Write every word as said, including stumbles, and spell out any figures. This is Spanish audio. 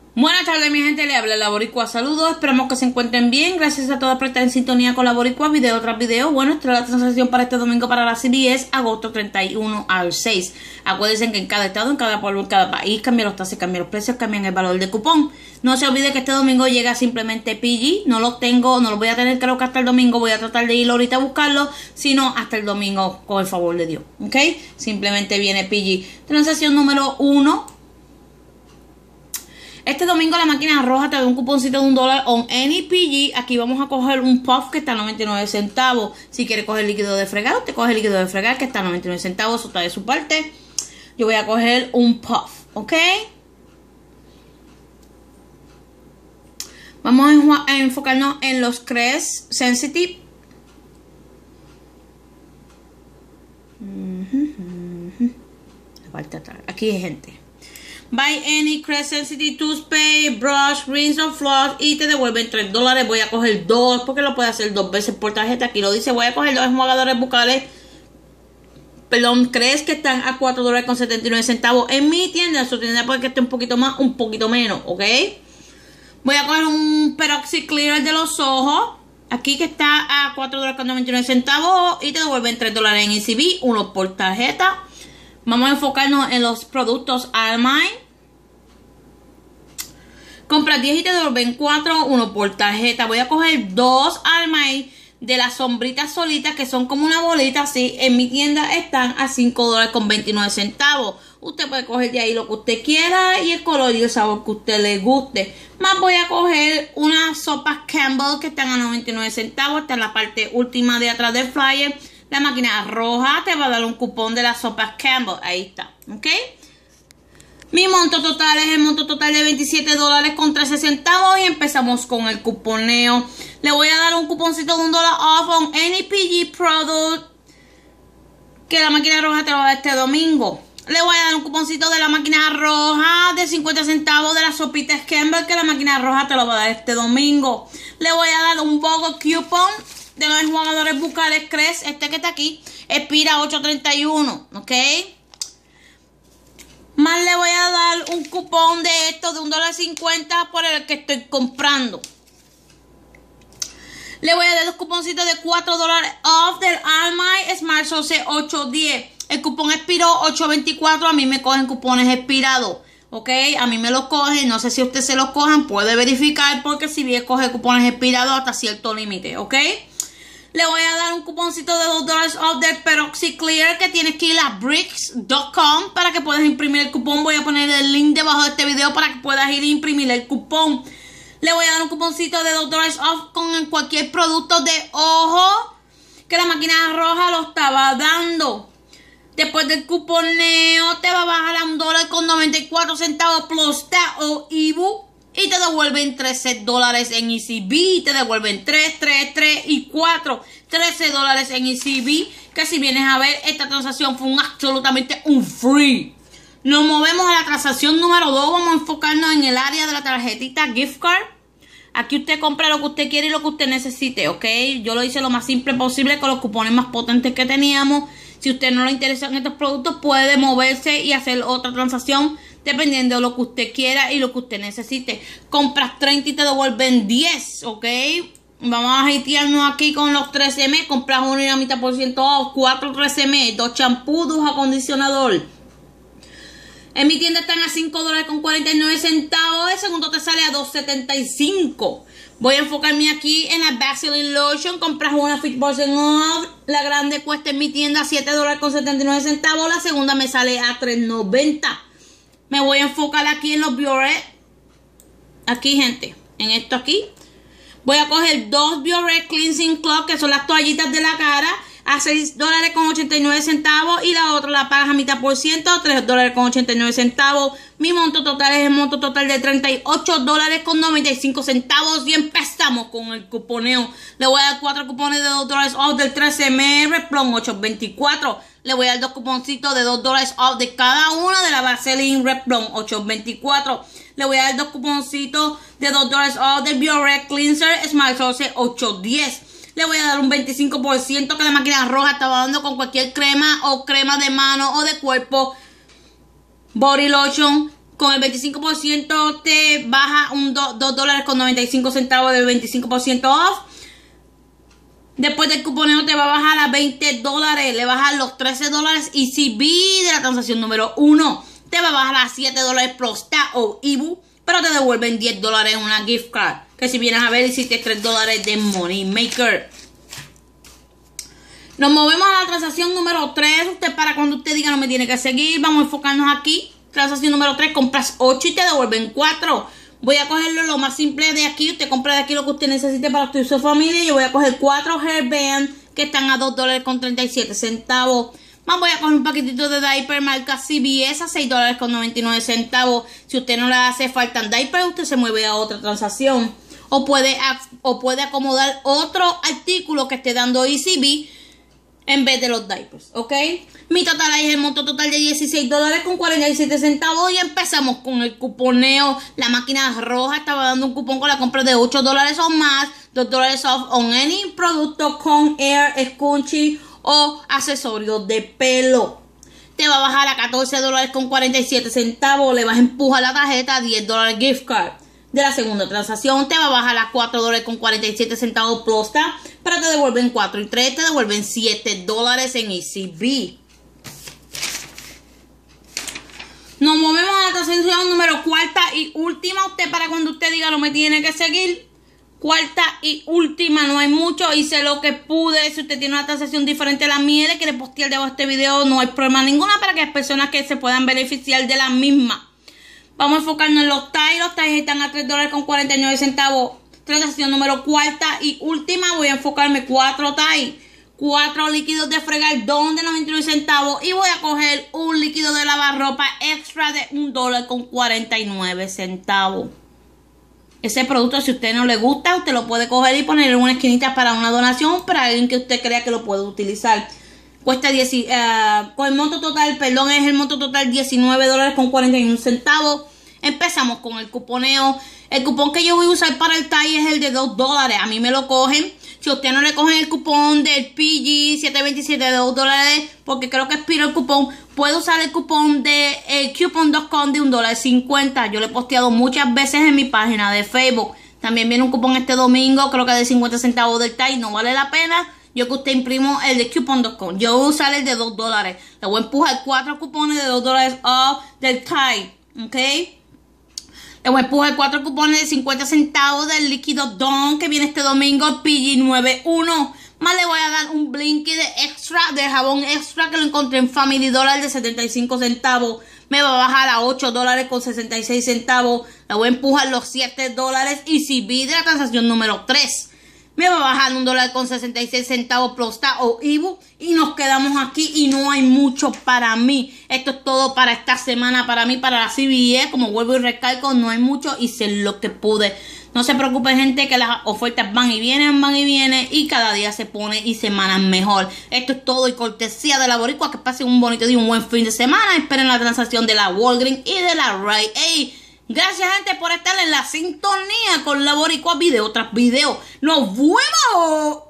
Buenas tardes, mi gente, le habla la Boricua. Saludos, esperamos que se encuentren bien. Gracias a todos por estar en sintonía con la Boricua. Video tras video. Bueno, esta es la transacción para este domingo para la C B S, agosto treinta y uno al seis. Acuérdense que en cada estado, en cada pueblo, en cada país cambian los tasas, cambian los precios, cambian el valor de cupón. No se olvide que este domingo llega simplemente P G. No los tengo, no los voy a tener creo que hasta el domingo. Voy a tratar de ir ahorita a buscarlo, sino hasta el domingo con el favor de Dios. ¿Ok? Simplemente viene P G. Transacción número uno. Este domingo la máquina roja te da un cuponcito de un dólar on any P G. Aquí vamos a coger un puff que está a noventa y nueve centavos. Si quiere coger líquido de fregar, usted coge líquido de fregar que está a noventa y nueve centavos. Eso está de su parte. Yo voy a coger un puff, ¿ok? Vamos a enfocarnos en los Crest Sensitive. La parte atrás. Aquí hay gente. Buy any Crest Sensitive Toothpaste, Brush, Rinse or Floss y te devuelven tres dólares. Voy a coger dos porque lo puede hacer dos veces por tarjeta. Aquí lo dice. Voy a coger dos enjuagadores bucales. Perdón, Crest que están a cuatro dólares con setenta y nueve centavos en mi tienda. En su tienda puede que esté un poquito más, un poquito menos, ¿ok? Voy a coger un Peroxy Clear de los ojos. Aquí que está a cuatro dólares con noventa y nueve centavos y te devuelven tres dólares en E C B, uno por tarjeta. Vamos a enfocarnos en los productos Almay. Compras diez y te devuelven cuatro, uno por tarjeta. Voy a coger dos Almay de las sombritas solitas que son como una bolita así. En mi tienda están a cinco dólares con veintinueve centavos. Usted puede coger de ahí lo que usted quiera y el color y el sabor que usted le guste. Más voy a coger unas sopas Campbell que están a noventa y nueve centavos. Está en la parte última de atrás del flyer. La máquina roja te va a dar un cupón de las sopas Campbell. Ahí está, ¿ok? Mi monto total es el monto total de veintisiete dólares con trece centavos. Y empezamos con el cuponeo. Le voy a dar un cuponcito de un dólar off on any P G product que la máquina roja te lo va a dar este domingo. Le voy a dar un cuponcito de la máquina roja de cincuenta centavos de las sopitas Campbell que la máquina roja te lo va a dar este domingo. Le voy a dar un BOGO coupon de los enjuagadores bucales Crest, este que está aquí, expira ocho treinta y uno, ¿ok? Más le voy a dar un cupón de esto de un dólar cincuenta por el que estoy comprando. Le voy a dar los cuponcitos de cuatro dólares off del Almay Smart Sauce ocho diez. El cupón expiró ocho veinticuatro, a mí me cogen cupones expirados. ¿Ok? A mí me los cogen, no sé si usted se los cojan, puede verificar porque si bien coge cupones expirados hasta cierto límite, ¿ok? Le voy a dar un cuponcito de dos dólares off del Peroxy Clear que tienes que ir a bricks punto com para que puedas imprimir el cupón. Voy a poner el link debajo de este video para que puedas ir a imprimir el cupón. Le voy a dar un cuponcito de dos dólares off con cualquier producto de ojo que la máquina roja lo estaba dando. Después del cuponeo te va a bajar a un dólar con noventa y cuatro centavos plus tax o I B U. Y te devuelven trece dólares en E C B. Te devuelven tres, tres, tres y cuatro. trece dólares en E C B. Que si vienes a ver, esta transacción fue un absolutamente un free. Nos movemos a la transacción número dos. Vamos a enfocarnos en el área de la tarjetita gift card. Aquí usted compra lo que usted quiere y lo que usted necesite, ¿ok? Yo lo hice lo más simple posible con los cupones más potentes que teníamos. Si a usted no le interesan estos productos, puede moverse y hacer otra transacción dependiendo de lo que usted quiera y lo que usted necesite. Compras treinta y te devuelven diez, ¿ok? Vamos a hatearnos aquí con los trece mes. Compras uno y la mitad por ciento off, cuatro trece mes, dos champús, dos acondicionador. En mi tienda están a cinco dólares con cuarenta y nueve centavos. El segundo te sale a dos setenta y cinco. Voy a enfocarme aquí en la Vaseline Lotion. Compras una Fit Boston Off. La grande cuesta en mi tienda siete dólares con setenta y nueve centavos. La segunda me sale a tres noventa. Me voy a enfocar aquí en los Bioré. Aquí, gente. En esto aquí. Voy a coger dos Bioré Cleansing Cloth, que son las toallitas de la cara, a seis dólares con ochenta y nueve centavos. Y la otra la pagas a mitad por ciento, tres dólares con ochenta y nueve centavos. Mi monto total es el monto total de treinta y ocho dólares con noventa y cinco centavos. Y empezamos con el cuponeo. Le voy a dar cuatro cupones de dos dólares off del trece mes, Replon ocho veinticuatro. Le voy a dar dos cuponcitos de dos dólares off de cada una de la Vaseline Replon ocho veinticuatro. Le voy a dar dos cuponcitos de dos dólares off del Bioré Cleanser Smart Sauce ocho diez. Le voy a dar un veinticinco por ciento que la máquina roja estaba dando con cualquier crema o crema de mano o de cuerpo, body lotion, Con el veinticinco por ciento te baja un dos dólares con noventa y cinco centavos del veinticinco por ciento off. Después del cuponeo te va a bajar a veinte dólares. Le bajan los trece dólares E C B de la transacción número uno. Te va a bajar a siete dólares Prosta o Ibu. Pero te devuelven diez dólares en una gift card. Que si vienes a ver, hiciste tres dólares de Money Maker. Nos movemos a la transacción número tres. Usted para cuando usted diga no me tiene que seguir. Vamos a enfocarnos aquí. Transacción número tres. Compras ocho y te devuelven cuatro. Voy a cogerlo lo más simple de aquí. Usted compra de aquí lo que usted necesite para usted y su familia. Yo voy a coger cuatro hairband que están a dos dólares con treinta y siete centavos. Más voy a coger un paquetito de diaper marca C V S a seis dólares con noventa y nueve centavos. Si usted no le hace falta diaper, usted se mueve a otra transacción. O puede, o puede acomodar otro artículo que esté dando E C B en vez de los diapers, ¿ok? Mi total ahí es el monto total de dieciséis dólares con cuarenta y siete centavos. Y empezamos con el cuponeo. La máquina roja estaba dando un cupón con la compra de ocho dólares o más. dos dólares off on any producto con Air, Scrunchie o accesorios de pelo. Te va a bajar a catorce dólares con cuarenta y siete centavos. Le vas a empujar la tarjeta a diez dólares gift card. De la segunda transacción te va a bajar a cuatro dólares con cuarenta y siete centavos Prosta, pero te devuelven cuatro y tres, te devuelven siete dólares en E C B. Nos movemos a la transacción número cuarta y última. Usted para cuando usted diga no me tiene que seguir. Cuarta y última, no hay mucho, hice lo que pude. Si usted tiene una transacción diferente a la mía, le quiere postear debajo de este video, no hay problema ninguna para que las personas que se puedan beneficiar de la misma. Vamos a enfocarnos en los ties. Los ties están a tres dólares con cuarenta y nueve centavos. Transacción número cuarta y última. Voy a enfocarme cuatro ties. Cuatro líquidos de fregar de noventa y nueve centavos. Y voy a coger un líquido de lavarropa extra de un dólar con cuarenta y nueve centavos. Ese producto, si a usted no le gusta, usted lo puede coger y poner en una esquinita para una donación para alguien que usted crea que lo puede utilizar. Cuesta diez, uh, con el monto total, perdón, es el monto total diecinueve dólares con cuarenta y uno centavos. Empezamos con el cuponeo. El cupón que yo voy a usar para el tie es el de dos dólares. A mí me lo cogen. Si a usted no le cogen el cupón del P G setecientos veintisiete de dos dólares, porque creo que expiró el cupón, puede usar el cupón de el coupon punto com de un dólar cincuenta. Yo lo he posteado muchas veces en mi página de Facebook. También viene un cupón este domingo, creo que de cincuenta centavos del tie. No vale la pena. Yo que usted imprimo el de coupon punto com. Yo voy a usar el de dos dólares. Le voy a empujar cuatro cupones de dos dólares off del tie. ¿Ok? Le voy a empujar cuatro cupones de cincuenta centavos del líquido Dawn que viene este domingo, P G noventa y uno. Más le voy a dar un blinky de extra, de jabón extra que lo encontré en Family Dollar de setenta y cinco centavos. Me va a bajar a ocho dólares con sesenta y seis centavos. Le voy a empujar los siete dólares E C B de la transacción número tres. Me va a bajar un dólar con sesenta y seis centavos Prosta o Ibu. Y nos quedamos aquí y no hay mucho para mí. Esto es todo para esta semana, para mí, para la C V S. Como vuelvo y recalco, no hay mucho. Hice lo que pude. No se preocupen, gente, que las ofertas van y vienen, van y vienen. Y cada día se pone y semanas mejor. Esto es todo y cortesía de la Boricua. Que pasen un bonito día, un buen fin de semana. Esperen la transacción de la Walgreens y de la Rite Aid. Gracias, gente, por estar en la sintonía con la Boricua video tras video. ¡Nos vemos!